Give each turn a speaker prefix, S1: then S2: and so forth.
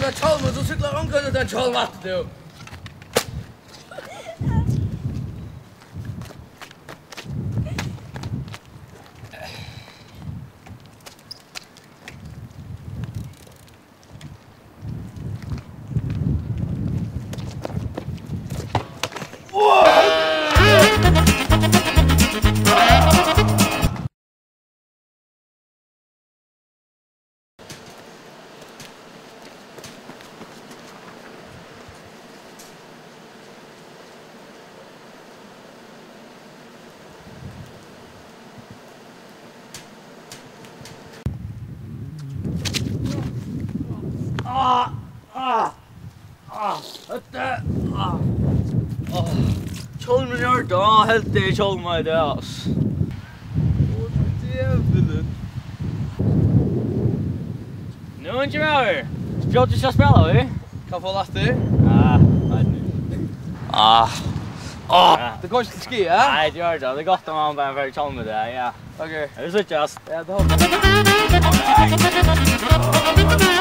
S1: utan hjálm, du cyklar omkring utan hjálm att du. Hjálmen är då helt det hjálmen det ass. Åh djävulen.
S2: Nu är inte mer. Jag ska spela vi.
S1: Kan få lasta det? Det går inte till ski, ja?
S2: Nej, det gör det. Det är gott om man bara för hjálmen det, ja.
S1: Okej.
S2: Det är så just.
S1: Ja, det hoppas jag.